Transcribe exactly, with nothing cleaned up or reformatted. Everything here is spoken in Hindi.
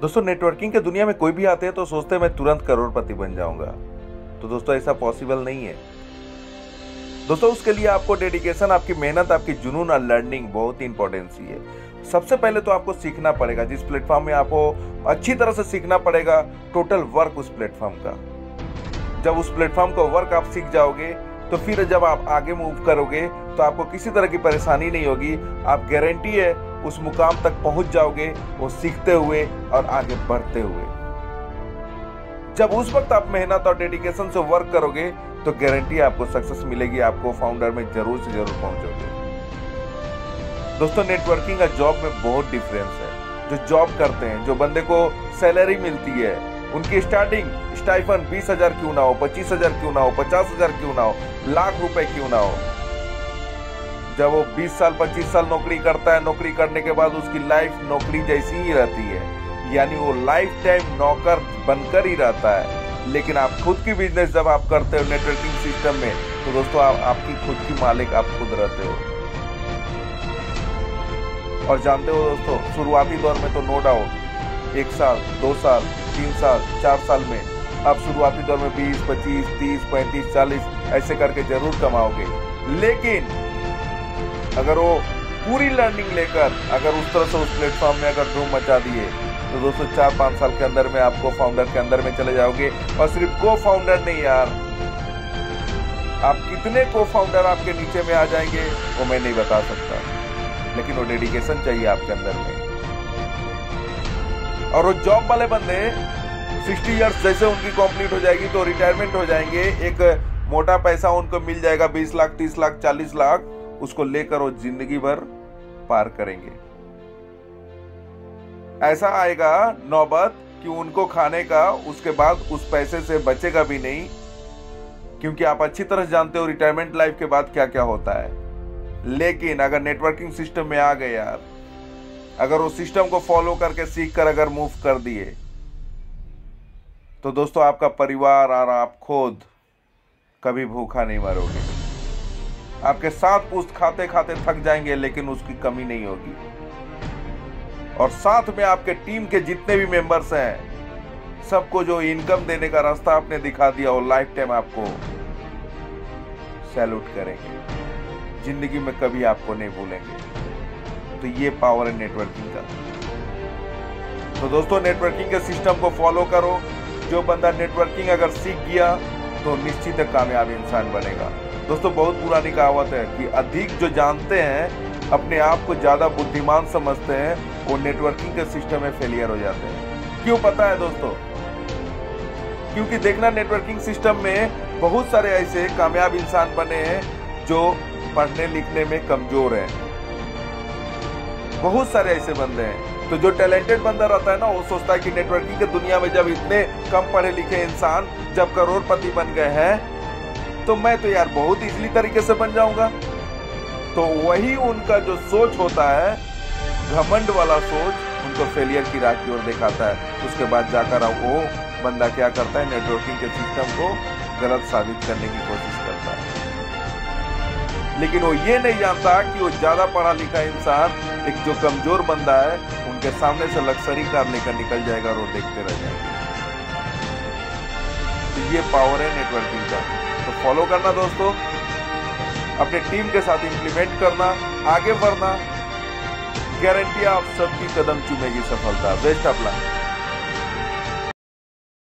दोस्तों, नेटवर्किंग के दुनिया में कोई भी आते हैं तो सोचते हैं मैं तुरंत करोड़पति बन जाऊंगा। तो दोस्तों, ऐसा पॉसिबल नहीं है। दोस्तों, उसके लिए आपको डेडिकेशन, आपकी मेहनत, आपकी जुनून और लर्निंग बहुत ही इंपॉर्टेंसी है। सबसे पहले तो आपको सीखना पड़ेगा, जिस प्लेटफॉर्म में आपको अच्छी तरह से सीखना पड़ेगा टोटल वर्क उस प्लेटफॉर्म का। जब उस प्लेटफॉर्म का वर्क आप सीख जाओगे तो फिर जब आप आगे मूव करोगे तो आपको किसी तरह की परेशानी नहीं होगी। आप गारंटी है उस मुकाम तक पहुंच जाओगे, वो सीखते हुए और आगे बढ़ते हुए। जब उस वक्त आप मेहनत और डेडिकेशन से वर्क करोगे तो गारंटी आपको सक्सेस मिलेगी, आपको फाउंडर में जरूर से जरूर पहुंचोगे। दोस्तों, नेटवर्किंग का जॉब में बहुत डिफरेंस है। जो जॉब करते हैं, जो बंदे को सैलरी मिलती है, उनकी स्टार्टिंग स्टाइफन बीस हजार क्यों ना हो, पच्चीस हजार क्यों ना हो, पचास हजार क्यों ना हो, लाख रुपए क्यों ना हो, जब वो बीस साल पच्चीस साल नौकरी करता है, नौकरी करने के बाद उसकी लाइफ नौकरी जैसी ही रहती है, यानी वो लाइफ टाइम नौकर बनकर ही रहता है। लेकिन आप खुद की बिजनेस जब आप करते हो नेटवर्किंग सिस्टम में, तो दोस्तों आप आपकी खुद की मालिक आप खुद रहते हो। और जानते हो दोस्तों, शुरुआती दौर में तो नो डाउट एक साल, दो साल, तीन साल, चार साल में आप शुरुआती दौर में बीस, पच्चीस, तीस, पैंतीस, चालीस ऐसे करके जरूर कमाओगे। लेकिन अगर वो पूरी लर्निंग लेकर अगर उस तरह से उस प्लेटफॉर्म में अगर धूम मचा दिए तो दोस्तों चार पाँच साल के अंदर में आपको फाउंडर के अंदर में चले जाओगे। और सिर्फ को फाउंडर नहीं यार, आप कितने को फाउंडर आपके नीचे में आ जाएंगे वो मैं नहीं बता सकता, लेकिन वो डेडिकेशन चाहिए आपके अंदर में। और वो जॉब वाले बंदे साठ इयर्स जैसे उनकी कंप्लीट हो जाएगी तो रिटायरमेंट हो जाएंगे, एक मोटा पैसा उनको मिल जाएगा, बीस लाख, तीस लाख, चालीस लाख, उसको लेकर वो जिंदगी भर पार करेंगे। ऐसा आएगा नौबत कि उनको खाने का उसके बाद उस पैसे से बचेगा भी नहीं, क्योंकि आप अच्छी तरह जानते हो रिटायरमेंट लाइफ के बाद क्या क्या होता है। लेकिन अगर नेटवर्किंग सिस्टम में आ गए यार, अगर वो सिस्टम को फॉलो करके सीख कर अगर मूव कर दिए तो दोस्तों आपका परिवार और आप खुद कभी भूखा नहीं मरोगे। आपके साथ पुस्त खाते खाते थक जाएंगे लेकिन उसकी कमी नहीं होगी। और साथ में आपके टीम के जितने भी मेंबर्स हैं, सबको जो इनकम देने का रास्ता आपने दिखा दिया, वो लाइफ टाइम आपको सैल्यूट करेंगे, जिंदगी में कभी आपको नहीं भूलेंगे। तो ये पावर है नेटवर्किंग का। तो दोस्तों, नेटवर्किंग के सिस्टम को फॉलो करो। जो बंदा नेटवर्किंग अगर सीख गया तो निश्चित है कामयाब इंसान बनेगा। दोस्तों, बहुत पुरानी कहावत है कि अधिक जो जानते हैं, अपने आप को ज्यादा बुद्धिमान समझते हैं, वो नेटवर्किंग के सिस्टम में फेलियर हो जाते हैं। क्यों पता है दोस्तों? क्योंकि देखना, नेटवर्किंग सिस्टम में बहुत सारे ऐसे कामयाब इंसान बने हैं जो पढ़ने लिखने में कमजोर हैं। बहुत सारे ऐसे बंदे हैं। तो जो टैलेंटेड बंदा रहता है ना, वो सोचता है कि नेटवर्किंग की दुनिया में जब इतने कम पढ़े लिखे इंसान जब करोड़पति बन गए हैं तो मैं तो यार बहुत इजली तरीके से बन जाऊंगा। तो वही उनका जो सोच होता है, घमंड वाला सोच, उनको फेलियर की राह की ओर दिखाता है। उसके बाद जाकर वो बंदा क्या करता है, नेटवर्किंग के सिस्टम को गलत साबित करने की कोशिश करता है। लेकिन वो ये नहीं जानता कि वो ज्यादा पढ़ा लिखा इंसान, एक जो कमजोर बंदा है, उनके सामने से लक्सरी कार लेकर निकल जाएगा और वो देखते रह जाएंगे। तो ये पावर है नेटवर्किंग का। तो फॉलो करना दोस्तों, अपने टीम के साथ इंप्लीमेंट करना, आगे बढ़ना, गारंटी आप सबकी कदम चूमेगी सफलता। Best of luck.